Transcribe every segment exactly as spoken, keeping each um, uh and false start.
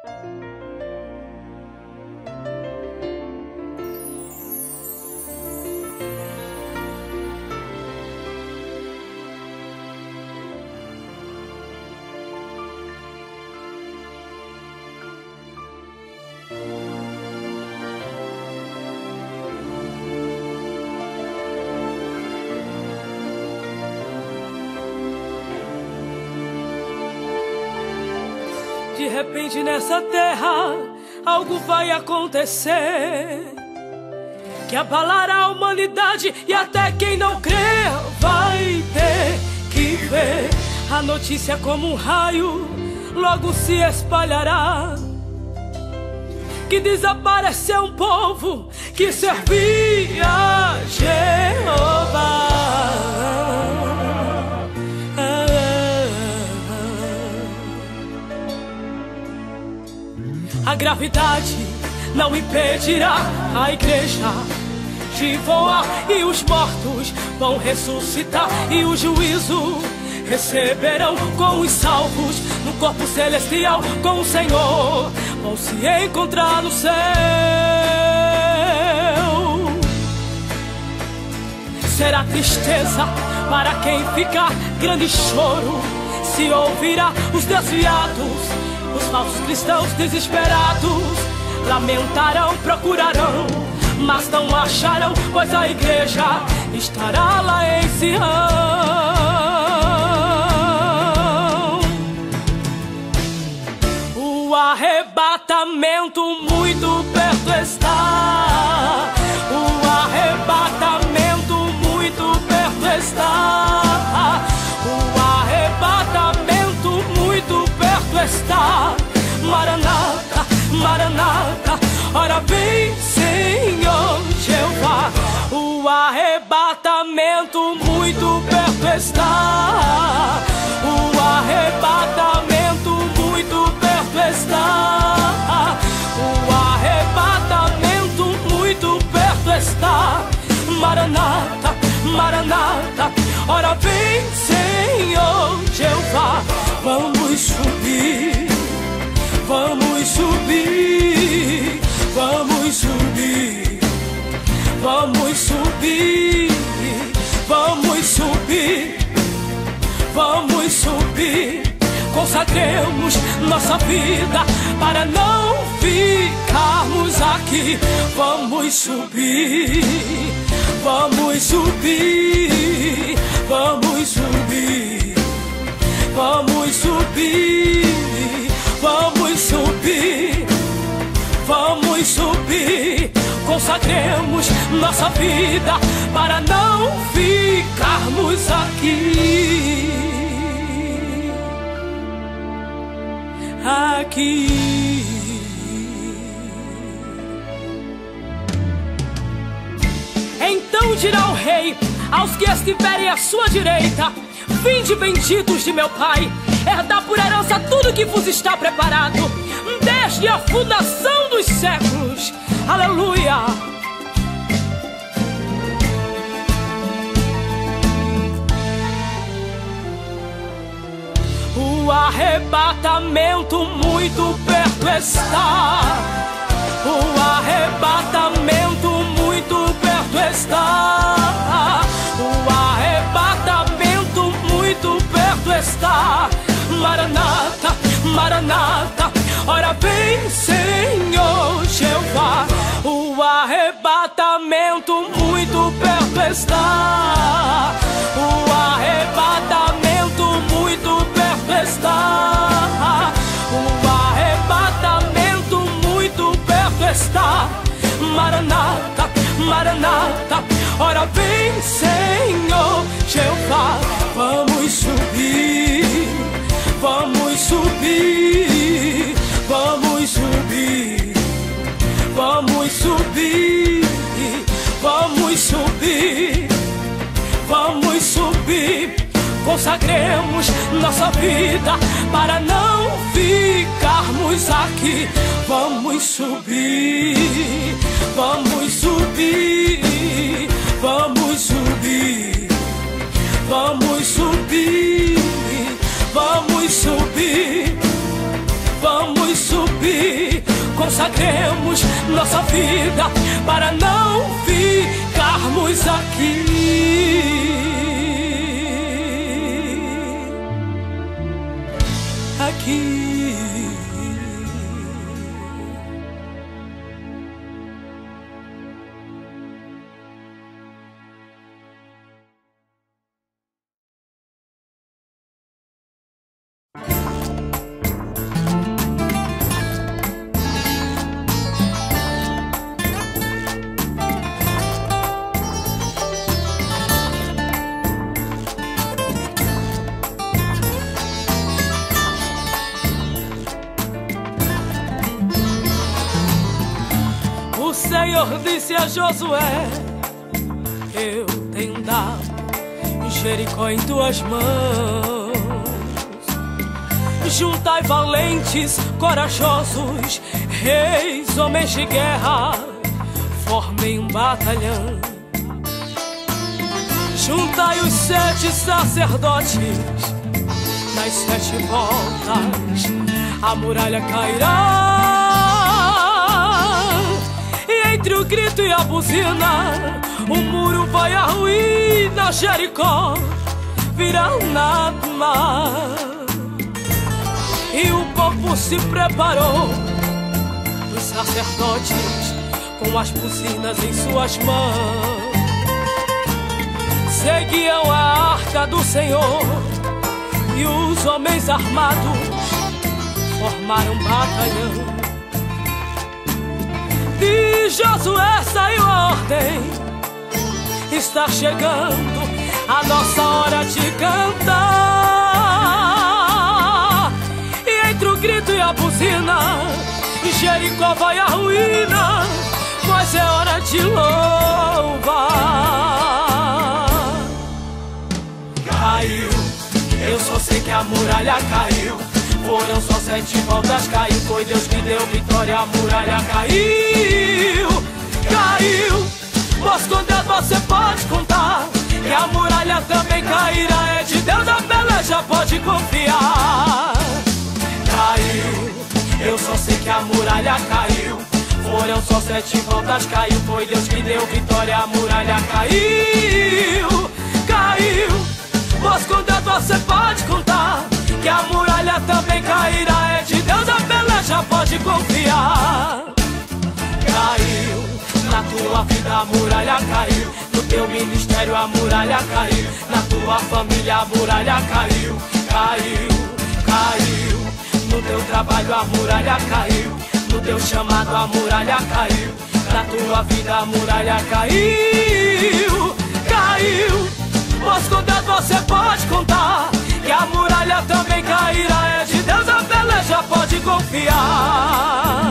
De repente nessa terra algo vai acontecer que abalará a humanidade, e até quem não crê vai ter que ver. A notícia como um raio logo se espalhará que desapareceu um povo que servia a Jeová. A gravidade não impedirá a igreja de voar, e os mortos vão ressuscitar, e o juízo receberão com os salvos no corpo celestial com o Senhor. Vão se encontrar no céu. Será tristeza para quem ficar, grande choro se ouvirá. Os desviados, os falsos cristãos desesperados lamentarão, procurarão, mas não acharão, pois a igreja estará lá em Sião. O arrebatamento muito perto está. O arrebatamento muito perto está. O arrebatamento muito perto está. Maranata, Maranata, ora vem, Senhor Jeová. O arrebatamento muito perto está. O arrebatamento muito perto está. O arrebatamento muito perto está. Maranata, Maranata, ora vem, Senhor Jeová. Vamos subir, vamos subir, vamos subir, vamos subir, vamos subir, vamos subir. Consagremos nossa vida para não ficarmos aqui. Vamos subir, vamos subir, vamos subir, vamos subir, vamos subir, vamos subir. Consagremos nossa vida para não ficarmos aqui. Aqui. Então dirá o rei aos que estiverem à sua direita: vinde, benditos de meu Pai, herdar por herança tudo que vos está preparado desde a fundação dos séculos. Aleluia! O arrebatamento muito perto está. O arrebatamento muito perto está. O arrebatamento muito perto está. Maranata, Maranata, ora vem, Senhor Jeová. O arrebatamento muito perto está. O arrebatamento muito perto está. O arrebatamento muito perto está. Maranata, Maranata, ora vem, Senhor Jeová. Vamos subir, vamos subir, vamos subir, vamos subir, vamos subir, vamos subir. Consagremos nossa vida para não ficarmos aqui. Vamos subir, vamos subir, vamos subir, vamos subir, vamos subir, vamos vamos subir. Consagremos nossa vida para não ficarmos aqui. Aqui. O Senhor disse a Josué: eu tenho dado Jericó em tuas mãos. Juntai valentes, corajosos, reis, homens de guerra, formem um batalhão. Juntai os sete sacerdotes, nas sete voltas a muralha cairá. Entre o grito e a buzina, o muro vai à ruína, Jericó virá nada mais. E o povo se preparou, os sacerdotes com as buzinas em suas mãos. Seguiam a arca do Senhor e os homens armados formaram um batalhão. De Josué saiu a ordem: está chegando a nossa hora de cantar. E entre o grito e a buzina, Jericó vai à ruína, mas é hora de louvar. Caiu, eu só sei que a muralha caiu. Foram só sete voltas, caiu, foi Deus que deu vitória, a muralha caiu. Caiu, mas com Deus você pode contar, que a muralha também cairá, é de Deus a peleja, pode confiar. Caiu, eu só sei que a muralha caiu. Foram só sete voltas, caiu, foi Deus que deu vitória, a muralha caiu. Caiu, mas com Deus você pode contar, que a muralha também cairá, é de Deus a peleja, pode confiar. Caiu, na tua vida a muralha caiu, no teu ministério a muralha caiu, na tua família a muralha caiu. Caiu, caiu, no teu trabalho a muralha caiu, no teu chamado a muralha caiu, na tua vida a muralha caiu. Caiu, mas com Deus você pode contar, que a muralha também cairá, é de Deus a peleja, pode confiar.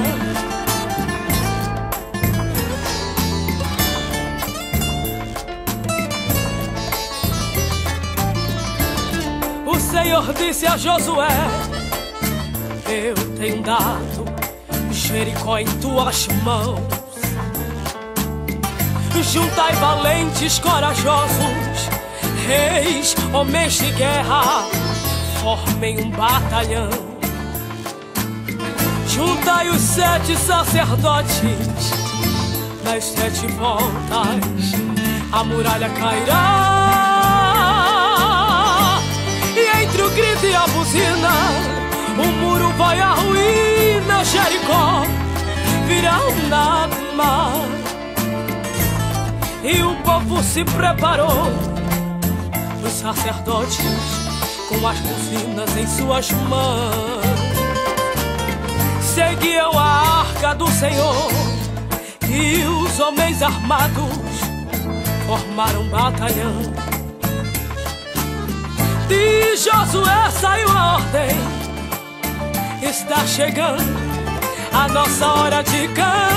O Senhor disse a Josué: eu tenho dado Jericó em tuas mãos. Juntai valentes, corajosos, reis, homens de guerra, formem um batalhão. Juntai os sete sacerdotes, nas sete voltas a muralha cairá. E entre o grito e a buzina, o muro vai à ruína, Jericó virá nada mais. E o povo se preparou, os sacerdotes com as buzinas em suas mãos. Seguiam a arca do Senhor e os homens armados formaram um batalhão. De Josué saiu a ordem: está chegando a nossa hora de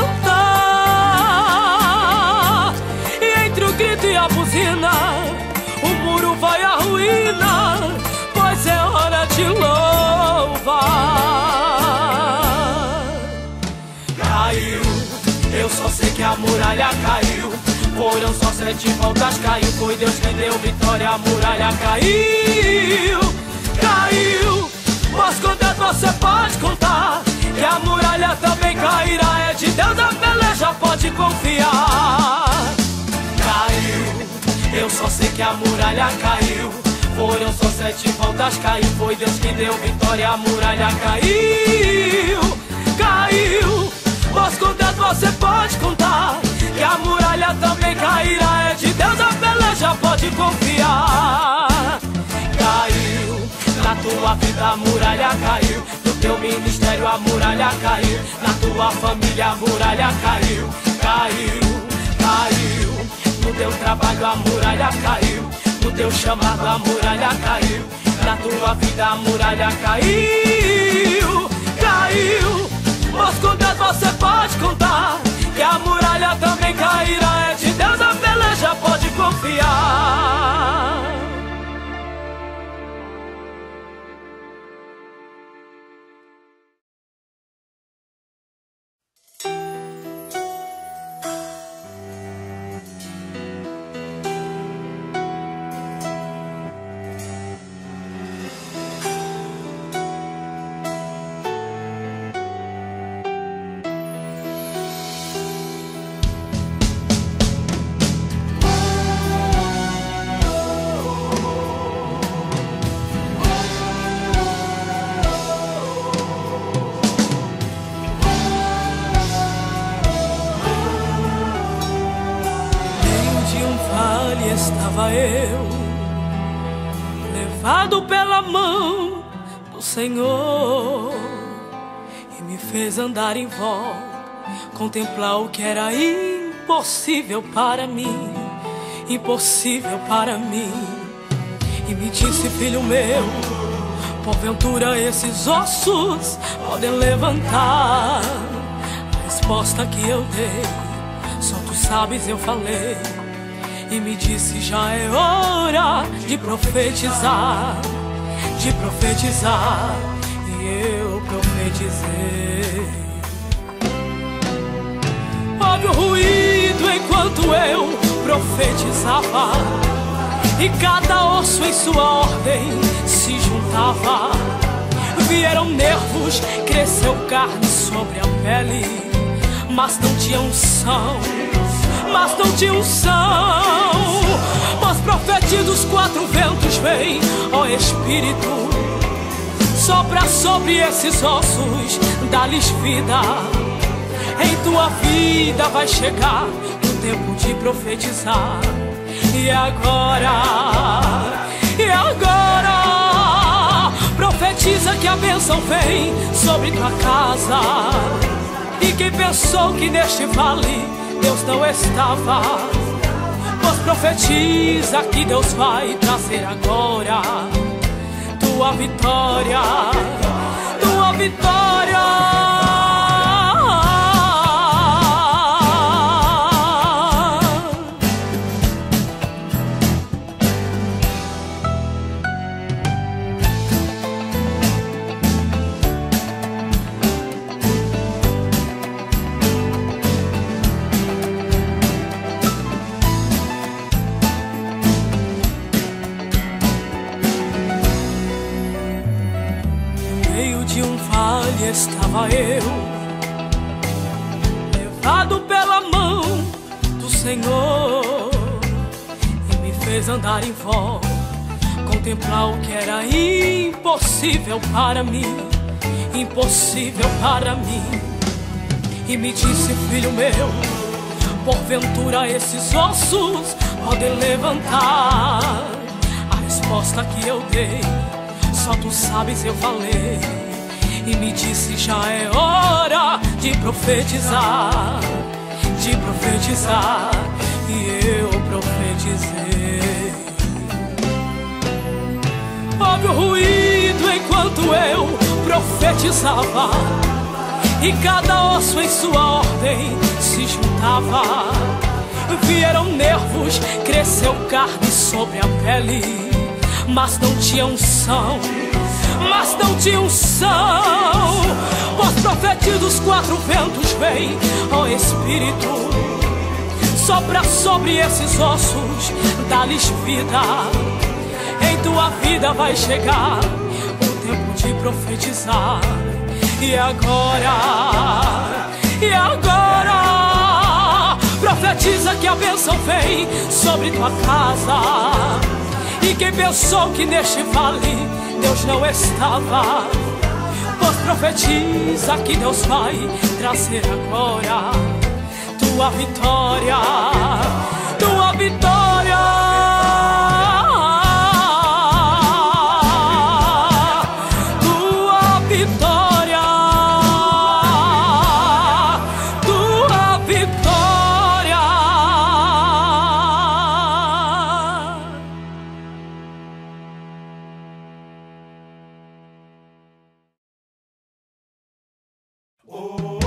cantar. E entre o grito e a buzina, o muro vai à ruína, pois é hora de louvar. Caiu, eu só sei que a muralha caiu. Foram só sete voltas, caiu, foi Deus que deu vitória, a muralha caiu. Caiu, mas com Deus você pode contar, confiar. Caiu, eu só sei que a muralha caiu. Foram só sete voltas, caiu. Foi Deus que deu vitória, a muralha caiu. Caiu, pois com Deus você pode contar, que a muralha também cairá. É de Deus a peleja, pode confiar. Caiu, na tua vida a muralha caiu. No teu ministério a muralha caiu. Na tua família a muralha caiu. Caiu, caiu. No teu trabalho a muralha caiu. No teu chamado a muralha caiu. Na tua vida a muralha caiu. Caiu, mas com Deus você pode contar, que a muralha também cairá. É de Deus a peleja, pode confiar. Estava eu, levado pela mão do Senhor, e me fez andar em volta, contemplar o que era impossível para mim, impossível para mim. E me disse: filho meu, porventura esses ossos podem levantar? A resposta que eu dei, só tu sabes, eu falei. E me disse: já é hora de profetizar, de profetizar. E eu profetizei. Houve um ruído enquanto eu profetizava, e cada osso em sua ordem se juntava. Vieram nervos, cresceu carne sobre a pele, mas não tinha unção, mas não tinha unção. Mas profetiza os quatro ventos, vem, ó Espírito, sopra sobre esses ossos, dá-lhes vida. Em tua vida vai chegar o tempo de profetizar. E agora, e agora, profetiza que a bênção vem sobre tua casa. E quem pensou que neste vale Deus não estava, pois profetiza que Deus vai trazer agora tua vitória, tua vitória. Estava eu, levado pela mão do Senhor, e me fez andar em volta, contemplar o que era impossível para mim, impossível para mim. E me disse: filho meu, porventura esses ossos podem levantar? A resposta que eu dei, só tu sabes, eu falei. E me disse: já é hora de profetizar, de profetizar. E eu profetizei. Houve um ruído enquanto eu profetizava, e cada osso em sua ordem se juntava. Vieram nervos, cresceu carne sobre a pele, mas não tinha unção, mas não tinha unção. Pois profetiza os quatro ventos, vem, ó Espírito, sopra sobre esses ossos, dá-lhes vida. Em tua vida vai chegar o tempo de profetizar. E agora, e agora, profetiza que a bênção vem sobre tua casa. E quem pensou que neste vale Deus não estava, pois profetiza que Deus vai trazer agora tua vitória, tua vitória, tua vitória, tua vitória. Oh.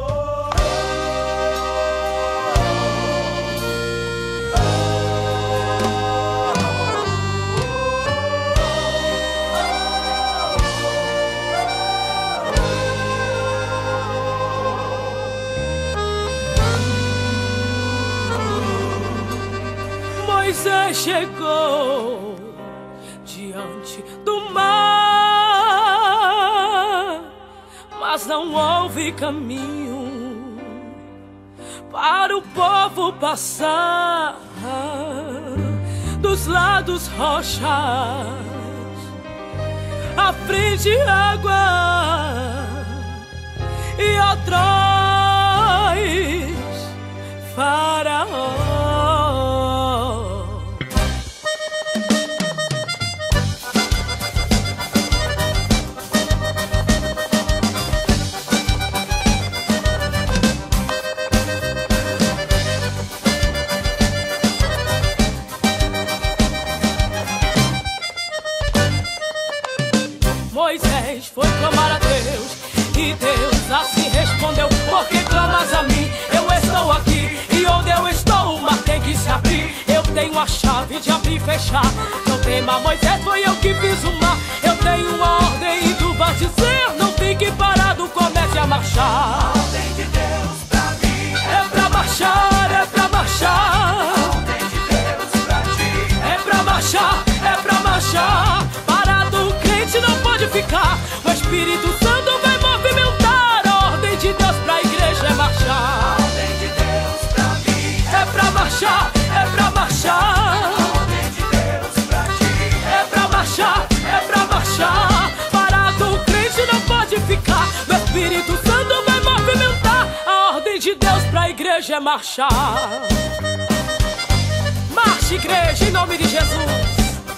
Moisés chegou diante do mar, mas não houve caminho para o povo passar. Dos lados rochas, à frente água, e atrás Faraó. Moisés foi clamar a Deus, e Deus assim respondeu: por que clamas a mim? Eu estou aqui, e onde eu estou o mar tem que se abrir. Eu tenho a chave de abrir e fechar. Não tema, Moisés, foi eu que fiz o mar. Eu tenho uma ordem e tu vais dizer: não fique parado, comece a marchar. A ordem de Deus pra mim é pra marchar, é pra marchar. A ordem de Deus pra ti é pra marchar, é pra marchar. Parado o crente não pode ficar. O Espírito Santo vai movimentar. A ordem de Deus pra igreja é marchar. A ordem de Deus pra mim é pra marchar, é pra marchar. A ordem de Deus pra ti é pra marchar, é pra marchar. Parado o crente não pode ficar. O Espírito Santo vai movimentar. A ordem de Deus pra igreja é marchar. Marche, igreja, em nome de Jesus.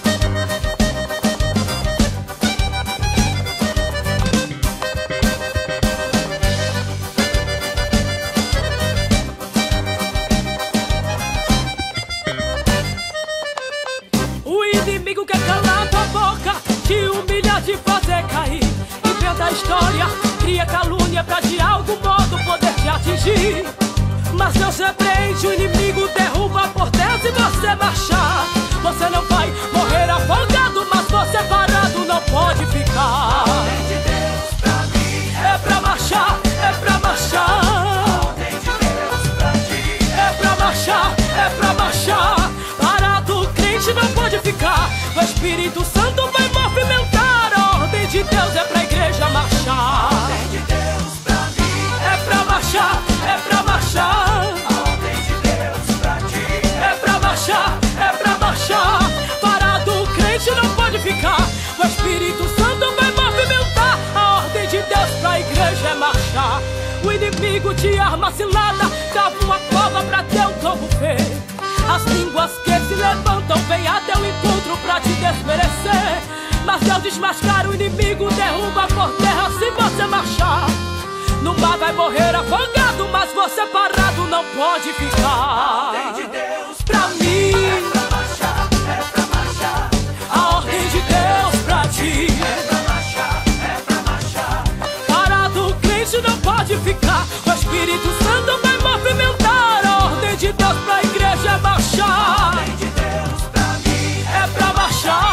Inimigo quer calar tua boca, te humilha, te fazer cair. Inventa a história, cria calúnia pra de algum modo poder te atingir. Mas Deus repreende o inimigo, derruba por terra se você marchar. Você não vai morrer afogado, mas você parado não pode ficar. A ordem de Deus pra mim é pra marchar, é pra marchar. A ordem de Deus pra ti é pra marchar, é pra marchar. Parado o crente não pode ficar. O Espírito Santo vai movimentar. A ordem de Deus é pra igreja marchar. A ordem de Deus pra mim é pra marchar, é pra marchar. A ordem de Deus pra ti é pra marchar, é pra marchar. Parado o crente não pode ficar. O Espírito Santo vai movimentar. A ordem de Deus pra igreja é marchar. O inimigo te arma cilada, cava uma cova pra teu corpo ver. As línguas que se levantam vêm a teu encontro pra te desmerecer. Mas Deus desmascara o inimigo, derruba por terra se você marchar. No mar vai morrer afogado, mas você parado não pode ficar. A ordem de Deus pra mim é pra marchar, é pra marchar. A ordem de Deus pra ti é pra marchar, é pra marchar. Parado o crente não pode ficar. O Espírito Santo vai movimentar. A ordem de Deus pra igreja é marchar. A ordem de Deus pra mim é pra marchar.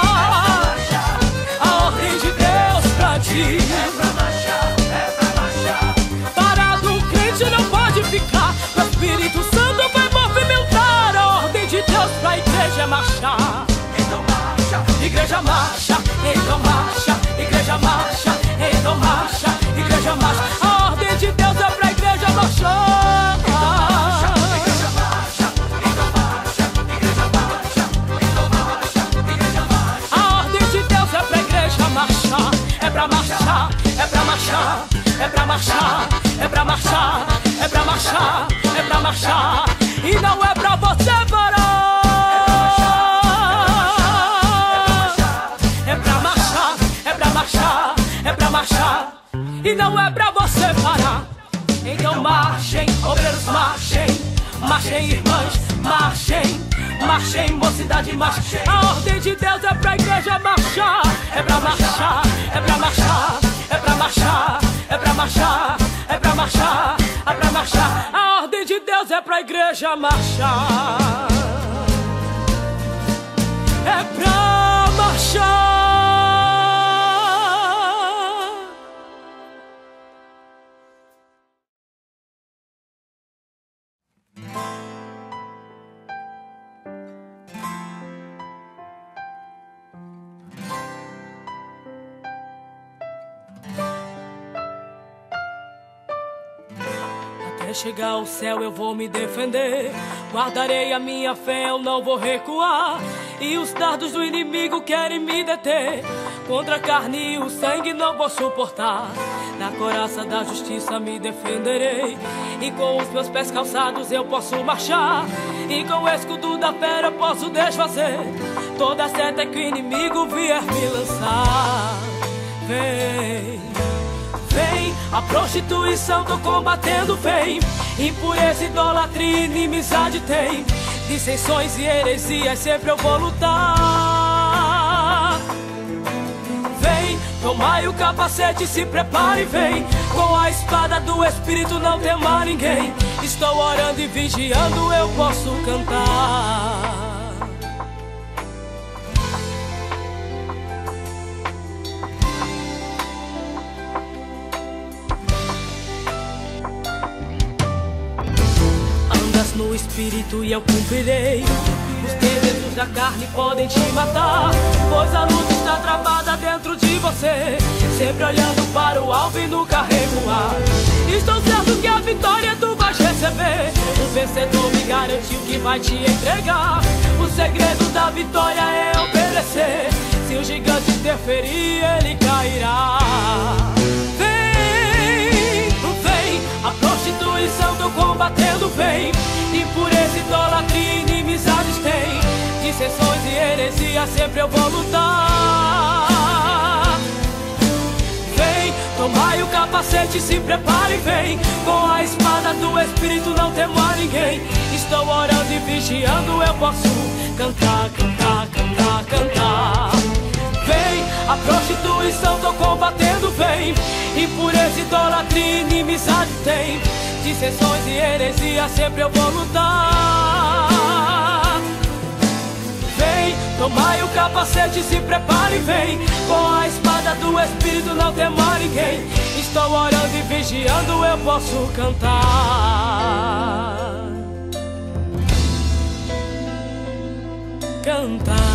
A ordem de Deus pra ti é pra marchar, é pra marchar. Parado o crente não pode ficar. O Espírito Santo vai movimentar. A ordem de Deus pra igreja é marchar. Então marcha, igreja marcha, então marcha, igreja marcha, então marcha, igreja marcha. A ordem de Deus é pra igreja marchar. então marcha, igreja marcha. pra marchar, é pra marchar, é pra marchar, é pra marchar, e não é pra você parar. É pra marchar, é pra marchar, é pra marchar, e não é pra você parar. Então marchem, obreiros, marchem, marchem, irmãs, marchem, marchem, mocidade, marchem. A ordem de Deus é pra igreja marchar, é pra marchar, é pra marchar, é pra marchar, é pra marchar, é pra marchar, é pra marchar. A ordem de Deus é pra igreja marchar, é pra marchar. Até chegar ao céu eu vou me defender, guardarei a minha fé, eu não vou recuar. E os dardos do inimigo querem me deter, contra a carne e o sangue não vou suportar. Na coraça da justiça me defenderei, e com os meus pés calçados eu posso marchar. E com o escudo da fé eu posso desfazer toda seta que o inimigo vier me lançar. Vem, vem, a prostituição tô combatendo, vem. Impureza, idolatria, inimizade tem, dissensões e heresias sempre eu vou lutar. Vem, tomai o capacete, se prepare, vem. Com a espada do Espírito não tema ninguém. Estou orando e vigiando, eu posso cantar. No Espírito e eu cumprirei. Os desejos da carne podem te matar, pois a luta está travada dentro de você, sempre olhando para o alvo e nunca recuar. Estou certo que a vitória tu vais receber, o vencedor me garantiu que vai te entregar. O segredo da vitória é obedecer, se o gigante interferir ele cairá. Vem, vem, a prostituição tô combatendo, vem. Impureza, idolatria, inimizades tem, dissensões e heresias sempre eu vou lutar. Vem, tomai o capacete, se prepare, vem. Com a espada do Espírito não temo a ninguém. Estou orando e vigiando, eu posso cantar, cantar, cantar, cantar. Vem, a prostituição tô combatendo, vem. Impureza, idolatria, inimizade tem, dissensões e heresias sempre eu vou lutar. Vem, tomai o capacete, se prepare, vem. Com a espada do Espírito não tema ninguém. Estou orando e vigiando, eu posso cantar. Cantar.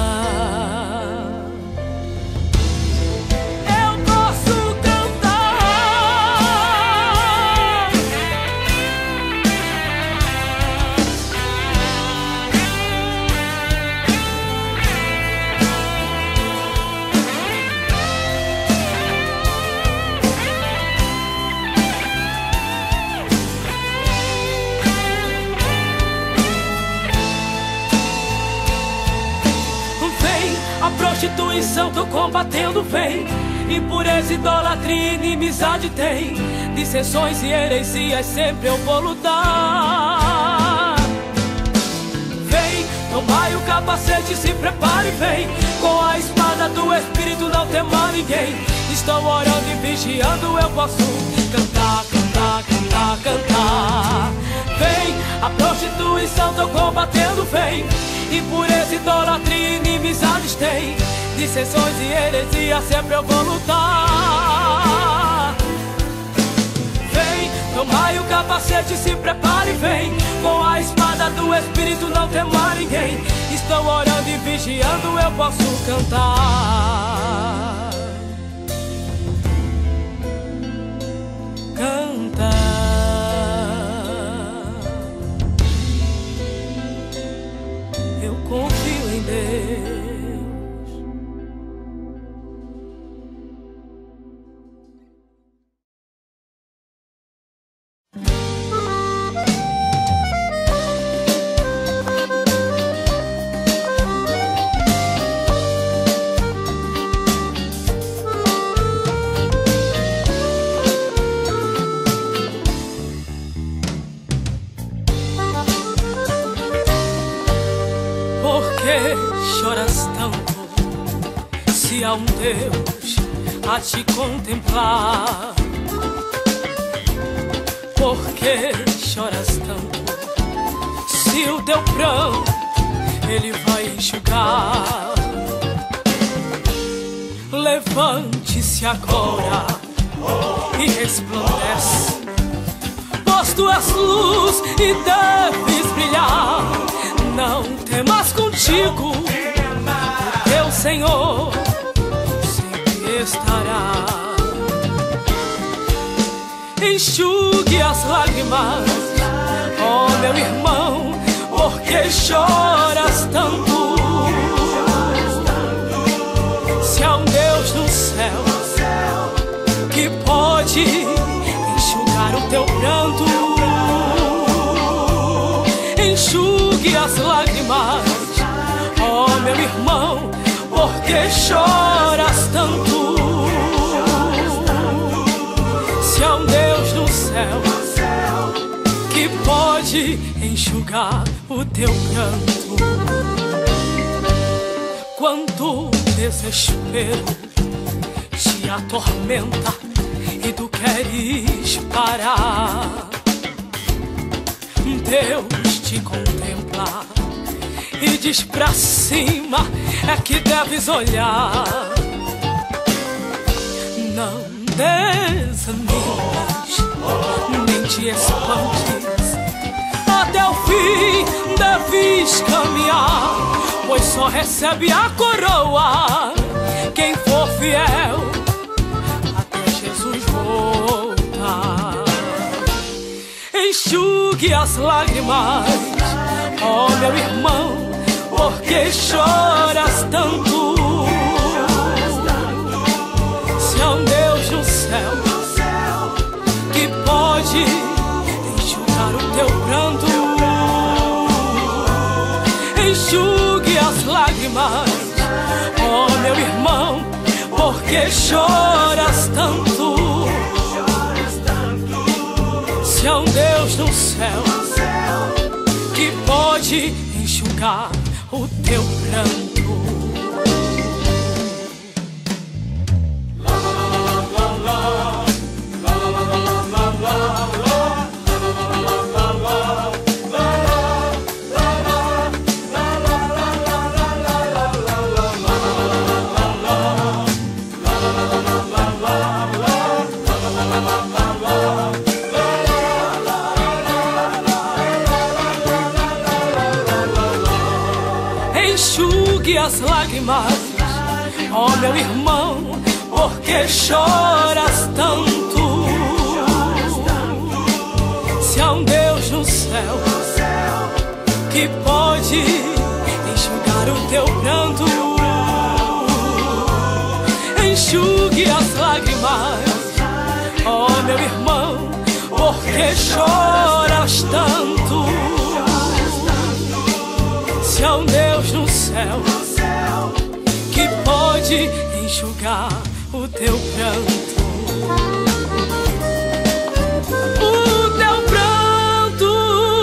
Prostituição tô combatendo, vem. Impureza, idolatria, inimizade tem, dissensões e heresias sempre eu vou lutar. Vem, tomai o capacete, se prepare, vem. Com a espada do Espírito não tema ninguém. Estou orando e vigiando, eu posso cantar, cantar, cantar, cantar. Vem, a prostituição tô combatendo, vem. Impureza, idolatria, inimizades tem, dissensões e heresias sempre eu vou lutar. Vem, tomai o capacete, se prepare, vem. Com a espada do Espírito não tema ninguém. Estou orando e vigiando, eu posso cantar. Cantar. Eu confio em Deus. um Deus a te contemplar. Por que choras tanto? Se o teu pranto Ele vai enxugar. Levante-se agora e resplandece, pois tu és luz e deves brilhar. Não temas, contigo teu Senhor sempre estará. Enxugue as lágrimas, ó meu irmão, porque choras tanto? Se há um Deus no céu que pode enxugar o teu pranto, enxugue as lágrimas, ó meu irmão, porque choras tanto? Se há um Deus no céu que pode enxugar o teu pranto. Quando desespero te atormenta e tu queres parar, Deus te contempla e diz pra cima é que deves olhar. Não desanimes, nem te espantes, até o fim deves caminhar, pois só recebe a coroa quem for fiel até Jesus voltar. Enxugue as lágrimas, ó meu irmão, porque choras tanto? Se há um Deus no céu que pode enxugar o teu pranto, enxugue as lágrimas, ó meu irmão, porque choras tanto? Se há um Deus no céu que pode enxugar o teu pranto. Enxugue as lágrimas, ó meu irmão, porque choras tanto? Se há um Deus no céu que pode enxugar o teu pranto, enxugue as lágrimas, ó meu irmão, porque choras tanto? Se há um Deus no céu que pode enxugar o teu pranto, o teu pranto.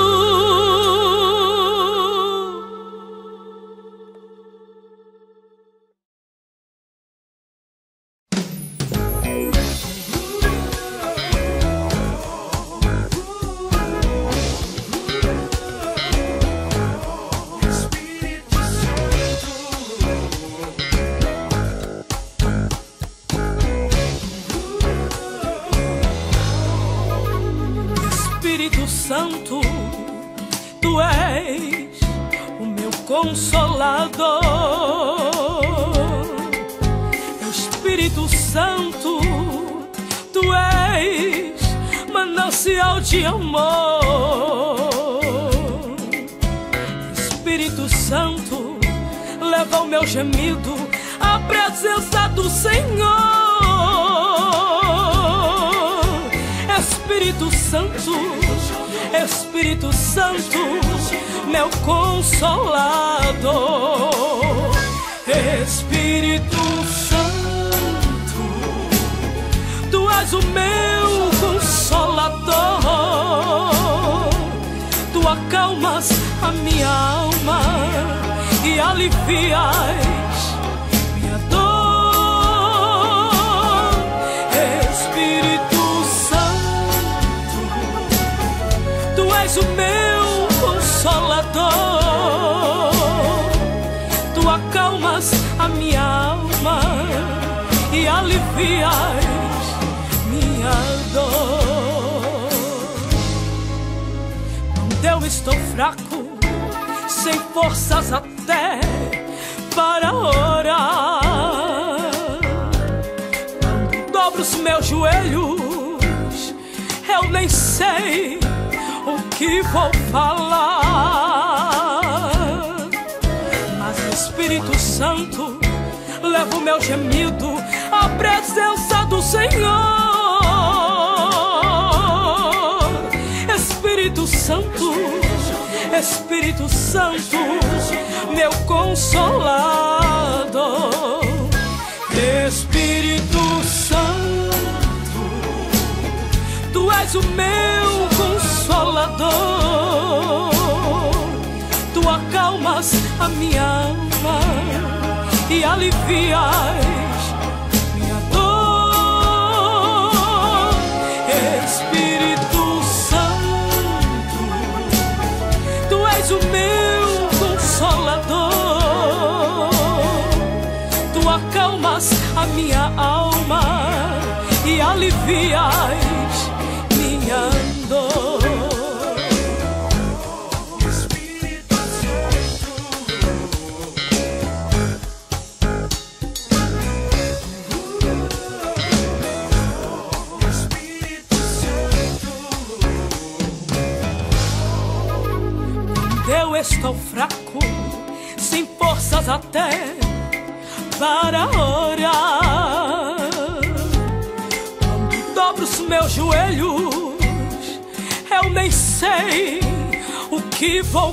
Espírito Santo, tu és o meu consolador. Espírito Santo, tu és manancial de amor. Espírito Santo, leva o meu gemido à presença do Senhor. Espírito Santo, Espírito Santo, meu consolador. Espírito Santo, tu és o meu consolador. Tu acalmas a minha alma e alivias minha dor. és o meu consolador. Tu acalmas a minha alma e alivias minha dor. Quando eu estou fraco, sem forças até para orar, quando dobro os meus joelhos, eu nem sei o que vou falar, mas o Espírito Santo leva o meu gemido à presença do Senhor. Espírito Santo, Espírito Santo, meu consolador. Espírito Santo, tu és o meu consolador. Tu acalmas a minha alma e alivias minha dor. Espírito Santo, tu és o meu consolador. Tu acalmas a minha alma e alivias minha dor. Eu estou fraco, sem forças até para orar, quando dobro os meus joelhos, eu nem sei o que vou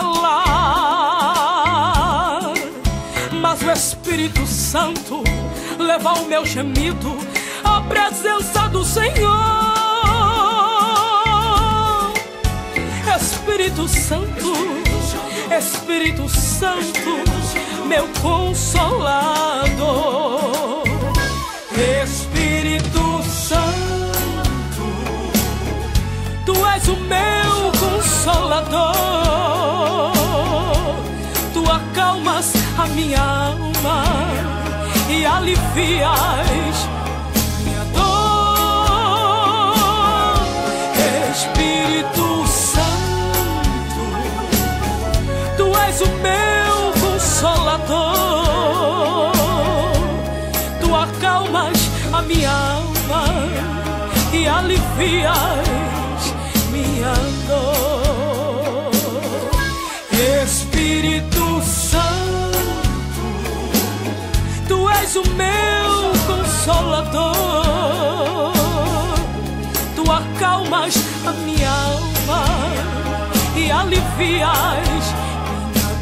falar, mas o Espírito Santo leva o meu gemido à presença do Senhor. Espírito Santo, Espírito Santo, meu consolador. Espírito Santo, tu és o meu consolador. Tu acalmas a minha alma e alivias minha dor. Espírito Santo, tu és o meu consolador. Tu acalmas a minha alma e alivias minha dor. Espírito Santo, tu és o meu consolador. Tu acalmas a minha alma e alivias minha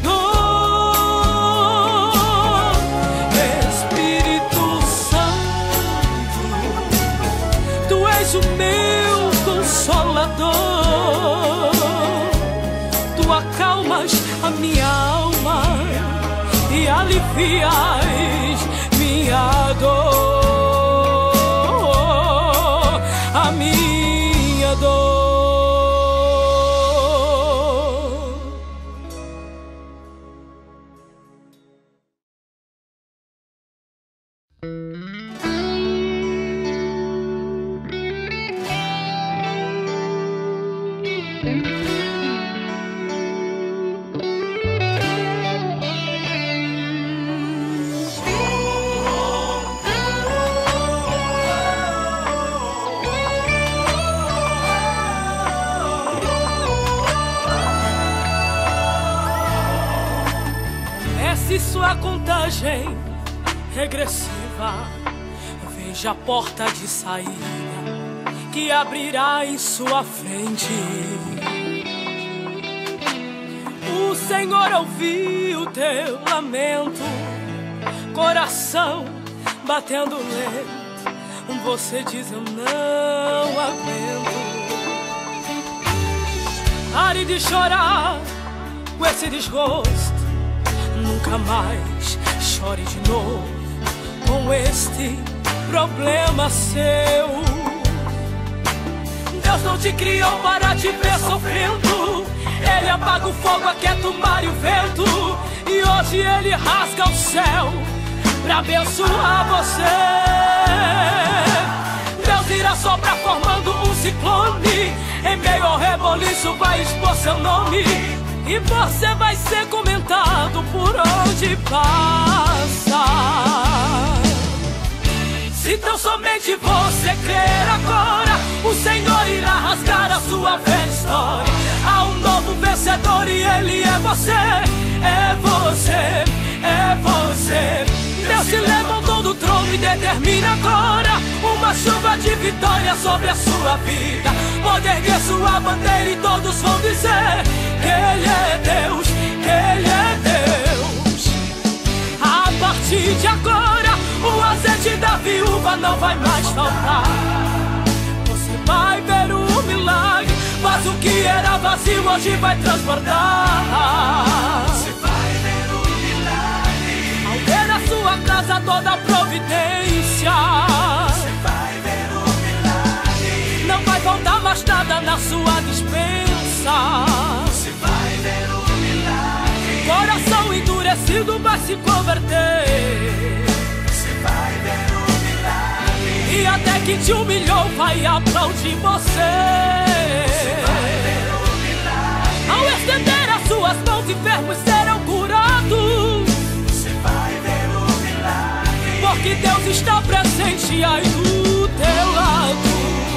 dor. Espírito Santo, tu és o meu consolador. Tu acalmas a minha alma e alivias minha dor, a minha dor. Sua contagem regressiva, veja a porta de saída que abrirá em sua frente. O Senhor ouviu teu lamento, coração batendo lento. Você diz: eu não aguento. Pare de chorar com esse desgosto. Nunca mais chore de novo com este problema seu. Deus não te criou para te ver sofrendo. Ele apaga o fogo, aquieta o mar e o vento. E hoje ele rasga o céu pra abençoar você. Deus irá soprar formando um ciclone. Em meio ao reboliço vai expor seu nome. E você vai ser comentado por onde passa. Se tão somente você crer agora, o Senhor irá rasgar a sua velha história. Há um novo vencedor e ele é você. É você, é você. Deus se levantou do trono e determina agora uma chuva de vitória sobre a sua vida. Pode erguer sua bandeira e todos vão dizer que Ele é Deus, que Ele é Deus. A partir de agora, o azeite da viúva não vai mais faltar. Você vai ver o milagre, mas o que era vazio hoje vai transbordar. Você vai ver o milagre. Ao ver na sua casa toda a providência, Você vai ver o milagre. não vai faltar mais nada na sua dispensa. Você vai ver o milagre. Coração endurecido vai se converter. Você vai ver o milagre. E até quem te humilhou vai aplaudir você. Você vai ver o milagre. Ao estender as suas mãos, enfermos serão curados. Você vai ver o milagre. Porque Deus está presente aí do teu lado.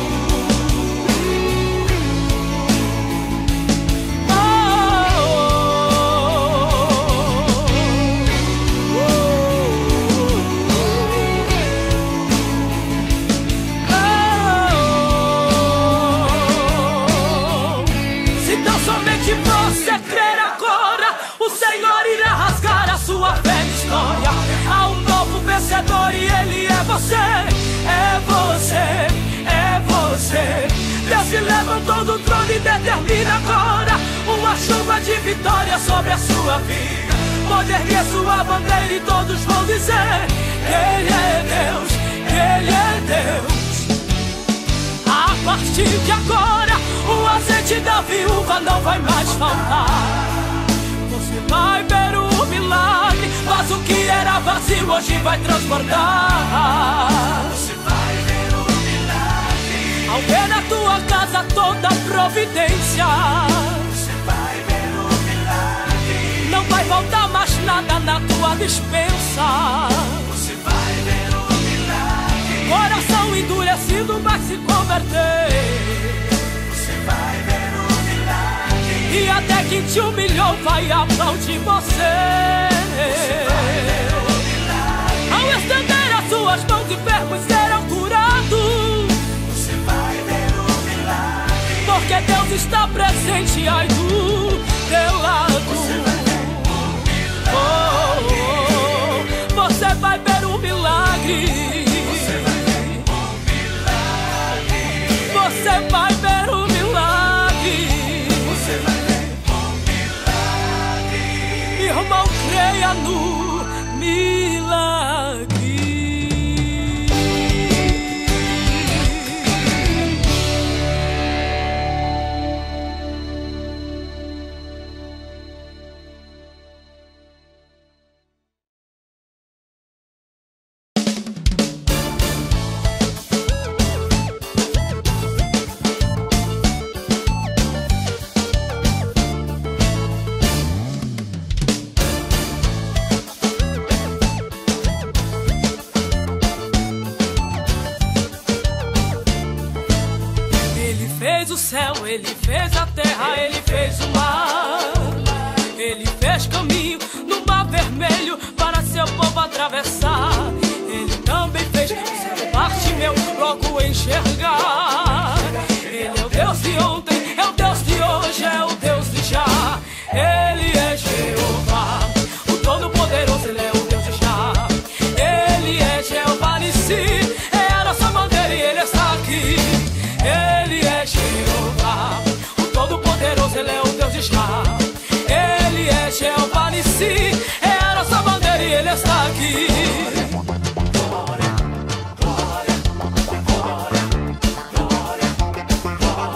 Há um novo vencedor e ele é você. É você, é você. Deus se levantou do trono e determina agora uma chuva de vitória sobre a sua vida. Pode erguer sua bandeira e todos vão dizer que Ele é Deus, que Ele é Deus. A partir de agora, o azeite da viúva não vai mais faltar. Você vai ver o milagre, mas o que era vazio hoje vai transbordar. Você vai ver o milagre. Ao ver na tua casa toda a providência, Você vai ver o milagre. não vai faltar mais nada na tua dispensa. Você vai ver o milagre. Coração endurecido vai se converter. Você vai ver o milagre. E até quem te humilhou vai aplaudir você. Você vai ver o milagre. Ao estender as suas mãos, enfermos serão curados. Você vai ver o milagre. Porque Deus está presente aí do teu lado. Você vai ver o Oh, milagre. oh, oh. Você vai ver o milagre. Você vai ver o milagre. Você vai ver o milagre. Você vai ver o milagre. Irmão, creia no milagre. Ele fez a terra, ele fez o mar. Ele fez caminho no mar vermelho para seu povo atravessar. Ele também fez o céu Bartimeu logo enxergar. Ele é o Deus de ontem, é o Deus de hoje, é o Deus de já. Ele é Jeová, o Todo-Poderoso, ele é o Deus de já. Ele é Jeová Nissi, é a nossa bandeira e ele está aqui. Ele é Jeová, o Todo-Poderoso, ele é o Deus de já. Ele é Jeová Nissi, é a nossa bandeira e ele está aqui. Glória, glória, glória, glória, glória,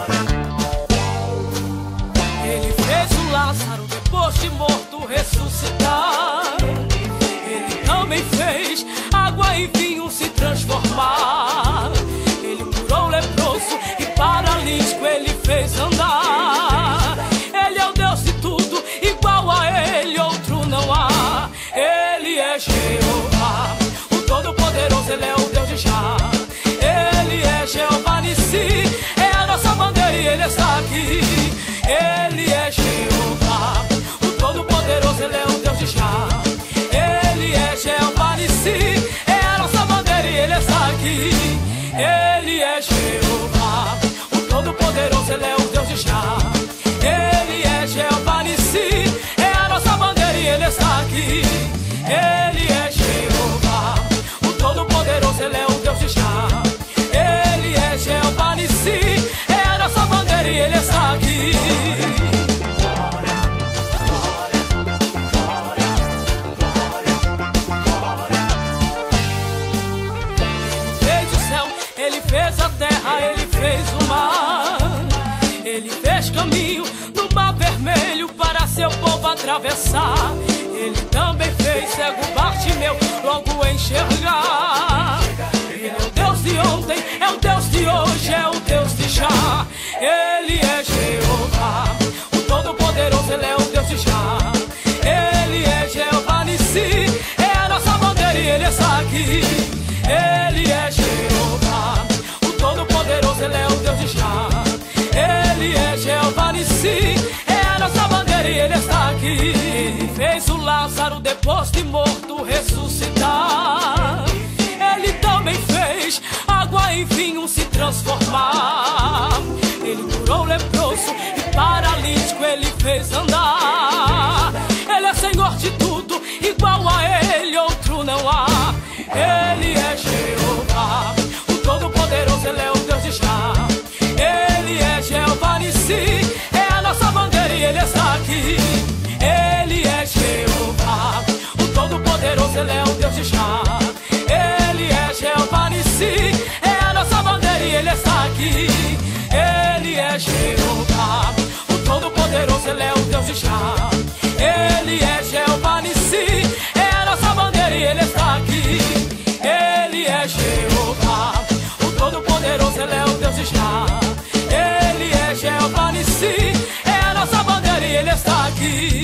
fez caminho no mar vermelho para seu povo atravessar. Ele também fez cego Bartimeu logo enxergar. Ele é o Deus de ontem, é o Deus de hoje, é o Deus de já. Ele é Jeová, o Todo-Poderoso, Ele é o Deus de já. Ele é Jeová Nissi, é a nossa bandeira e Ele está aqui. Ele é Jeová, o Todo-Poderoso, Ele é o Deus de já. Ele é Jeová Nissi, é a nossa bandeira e Ele está aqui. Ele fez o Lázaro depois de morto ressuscitar. Ele também fez água em vinho se transformar. Ele curou o leproso e paralítico Ele fez andar. Ele é Senhor de tudo, igual a Ele outro não há. Ele é Jeová, o Todo-Poderoso, Ele é o Deus de já. Ele é Jeová Nissi, é a nossa bandeira e Ele está aqui. Ele é Jeová, o Todo-Poderoso, Ele é o Deus de já. Ele é Jeová Nissi, é a nossa bandeira e Ele está aqui. Ele é Jeová, o Todo-Poderoso, Ele é o Deus de já. Ele é Jeová Nissi, é a nossa bandeira e Ele está aqui. Ele é Jeová, o Todo-Poderoso, Ele é o Deus de já. Ele é Jeová Nissi, é a nossa bandeira e Ele está aqui.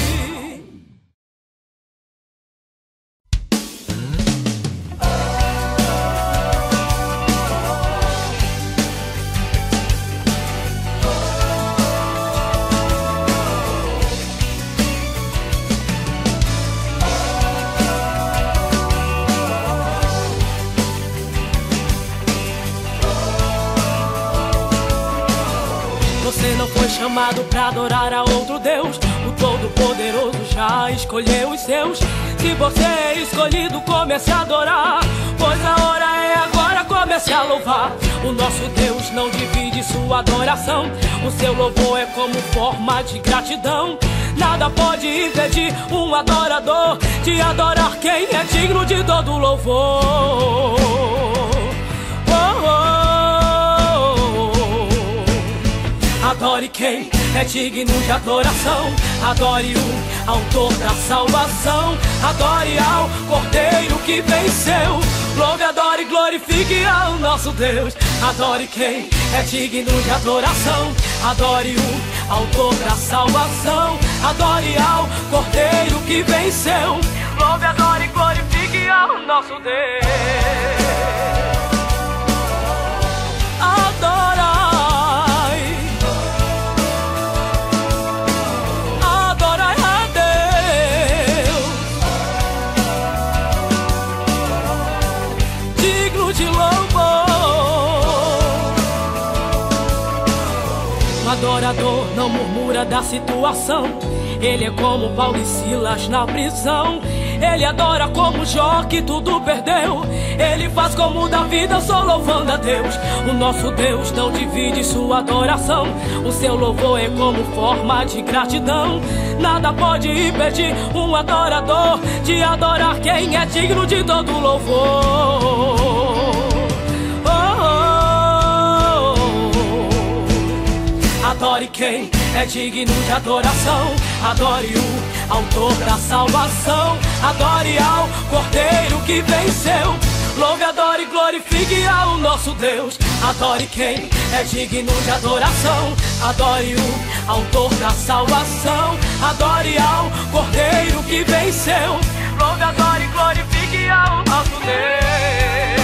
Você não foi chamado pra adorar a outro Deus. O Todo-Poderoso já escolheu os seus. Se você é escolhido, comece a adorar, pois a hora é agora, comece a louvar. O nosso Deus não divide sua adoração. O seu louvor é como forma de gratidão. Nada pode impedir um adorador de adorar quem é digno de todo louvor. Oh, oh. Adore quem é digno de adoração. Adore o autor da salvação. Adore ao Cordeiro que venceu. Louve, adore e glorifique ao nosso Deus. Adore quem é digno de adoração. Adore o autor da salvação. Adore ao Cordeiro que venceu. Louve, adore e glorifique ao nosso Deus. Adora. Adorador não murmura da situação. Ele é como Paulo e Silas na prisão. Ele adora como Jó que tudo perdeu. Ele faz como Davi, dançou louvando a Deus. O nosso Deus não divide sua adoração. O seu louvor é como forma de gratidão. Nada pode impedir um adorador de adorar quem é digno de todo louvor. Adore quem é digno de adoração. Adore o autor da salvação. Adore ao Cordeiro que venceu. Louve, adore e glorifique ao nosso Deus. Adore quem é digno de adoração. Adore o autor da salvação. Adore ao Cordeiro que venceu. Louve, adore e glorifique ao nosso Deus.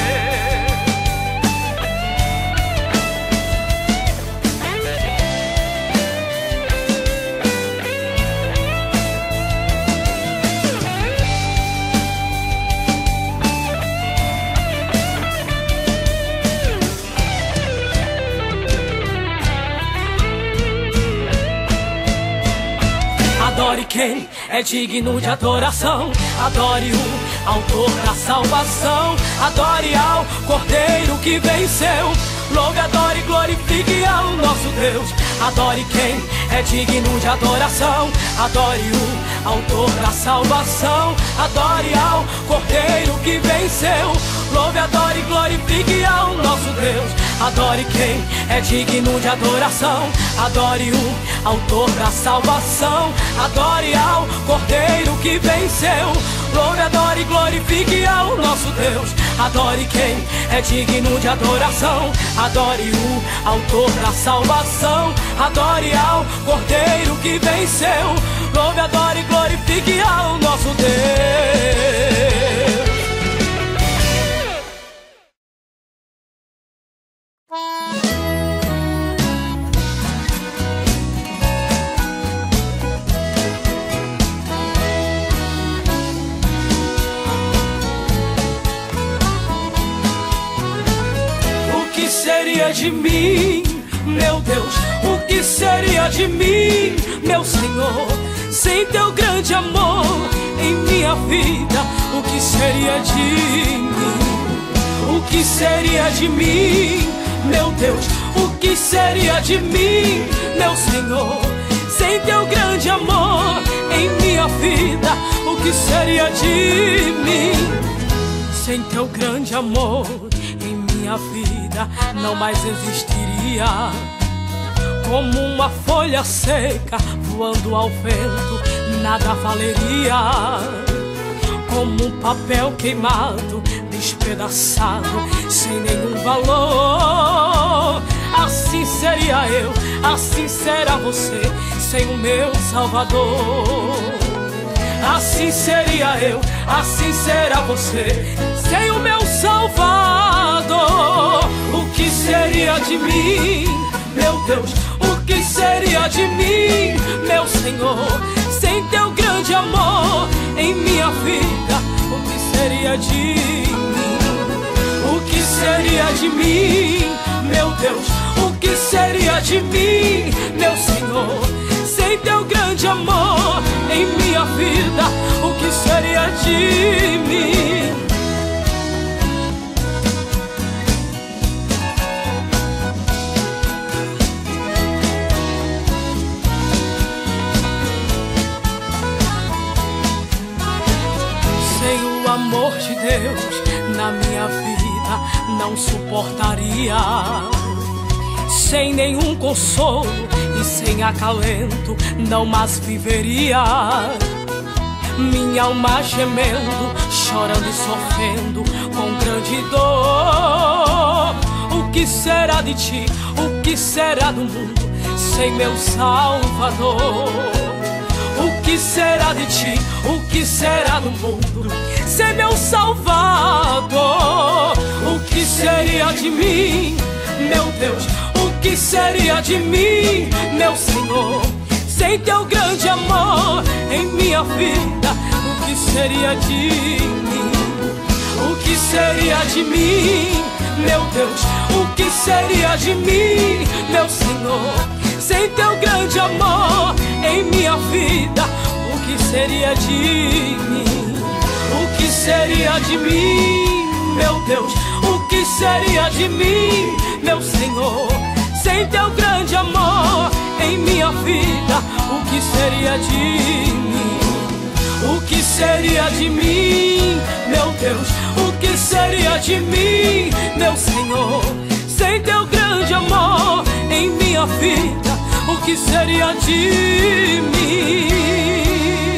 Adore quem é digno de adoração. Adore o autor da salvação. Adore ao Cordeiro que venceu. Louve, adore e glorifique ao nosso Deus. Adore quem é digno de adoração. Adore o autor da salvação. Adore ao Cordeiro que venceu. Louve, adore, glorifique ao nosso Deus. Adore quem é digno de adoração. Adore o autor da salvação. Adore ao Cordeiro que venceu. Louve, adore, glorifique ao nosso Deus. Adore quem é digno de adoração. Adore o autor da salvação. Adore ao Cordeiro que venceu. Louve, adore, glorifique ao nosso Deus. De mim, meu Deus, o que seria de mim, meu Senhor, sem teu grande amor em minha vida? O que seria de mim? O que seria de mim, meu Deus, o que seria de mim, meu Senhor, sem teu grande amor em minha vida? O que seria de mim? Sem teu grande amor em minha vida, não mais existiria. Como uma folha seca voando ao vento, nada valeria. Como um papel queimado, despedaçado, sem nenhum valor. Assim seria eu, assim será você, sem o meu Salvador. Assim seria eu, assim será você, sem o meu Salvador. O que seria de mim, meu Deus? O que seria de mim, meu Senhor, sem teu grande amor em minha vida? O que seria de mim? O que seria de mim, meu Deus? O que seria de mim, meu Senhor, sem teu grande amor em minha vida? O que seria de mim? Sem o amor de Deus na minha vida não suportaria. Sem nenhum consolo e sem acalento não mais viveria. Minha alma gemendo, chorando e sofrendo com grande dor. O que será de ti? O que será do mundo sem meu Salvador? O que será de ti? O que será do mundo sem meu Salvador? O que seria de mim, meu Deus? O que seria de mim, meu Senhor, sem teu grande amor em minha vida? O que seria de mim? O que seria de mim, meu Deus? O que seria de mim, meu Senhor, sem teu grande amor em minha vida? O que seria de mim? O que seria de mim, meu Deus? O que seria de mim, meu Senhor, sem teu grande amor em minha vida? O que seria de mim? O que seria de mim, meu Deus? O que seria de mim, meu Senhor, sem teu grande amor em minha vida? O que seria de mim?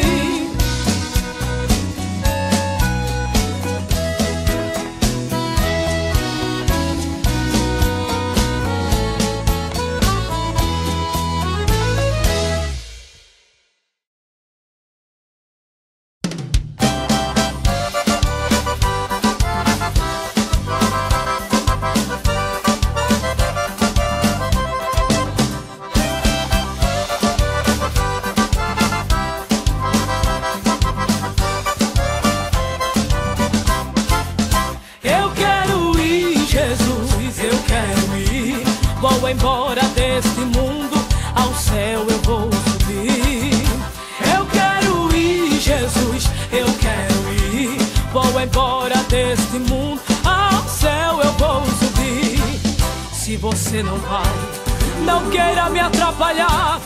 Vou embora deste mundo, ao céu eu vou subir. Eu quero ir, Jesus, eu quero ir. Vou embora deste mundo, ao céu eu vou subir. Se você não vai, não queira me atrapalhar,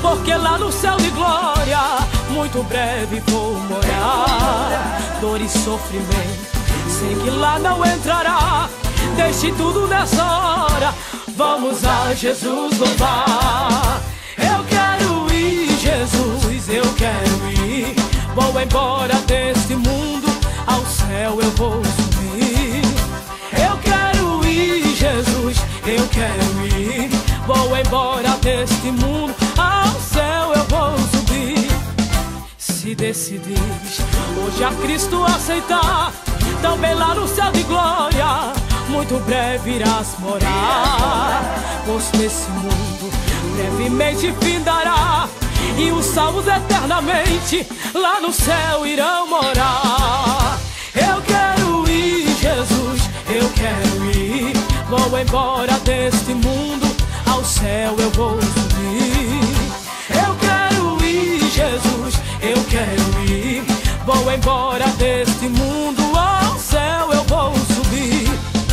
porque lá no céu de glória muito breve vou morar. Dor e sofrimento, sei que lá não entrará. Deixe tudo nessa hora, vamos a Jesus louvar. Eu quero ir, Jesus, eu quero ir. Vou embora deste mundo, ao céu eu vou subir. Eu quero ir, Jesus, eu quero ir. Vou embora deste mundo, ao céu eu vou subir. Se decidires hoje a Cristo aceitar, também lá no céu de glória muito breve irás morar. Pois nesse mundo brevemente findará, e os salvos eternamente lá no céu irão morar. Eu quero ir, Jesus, eu quero ir. Vou embora deste mundo, ao céu eu vou subir. Eu quero ir, Jesus, eu quero ir. Vou embora deste mundo, ao céu eu vou subir.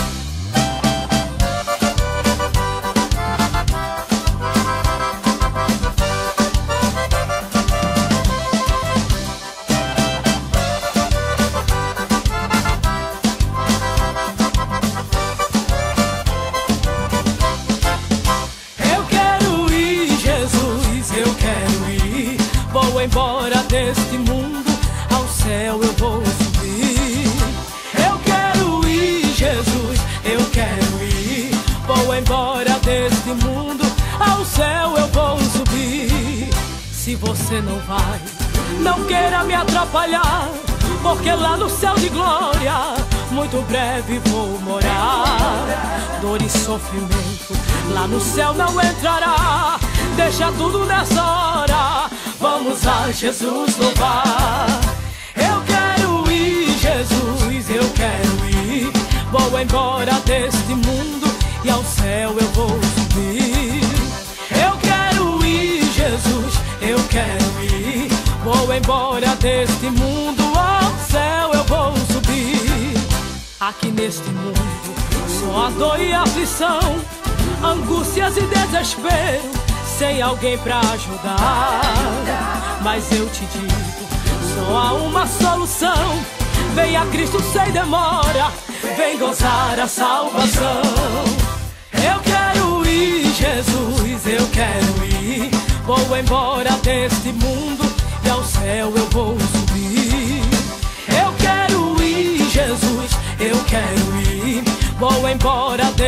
Vou embora deste mundo, ao céu eu vou subir. Eu quero ir, Jesus, eu quero ir. Vou embora deste mundo, ao céu eu vou subir. Se você não vai, não queira me atrapalhar, porque lá no céu de glória muito breve vou morar. Dor e sofrimento lá no céu não entrará. Deixa tudo nessa hora, vamos a Jesus louvar. Eu quero ir, Jesus, eu quero ir. Vou embora deste mundo, e ao céu eu vou subir. Eu quero ir, Jesus, eu quero ir. Vou embora deste mundo, ao céu eu vou subir. Aqui neste mundo só a dor e aflição, angústias e desespero, sem alguém pra ajudar. Mas eu te digo, só há uma solução. Vem a Cristo sem demora, vem gozar a salvação. Eu quero ir, Jesus, eu quero ir. Vou embora deste mundo, e ao céu eu vou subir. Eu quero ir, Jesus, eu quero ir. Vou embora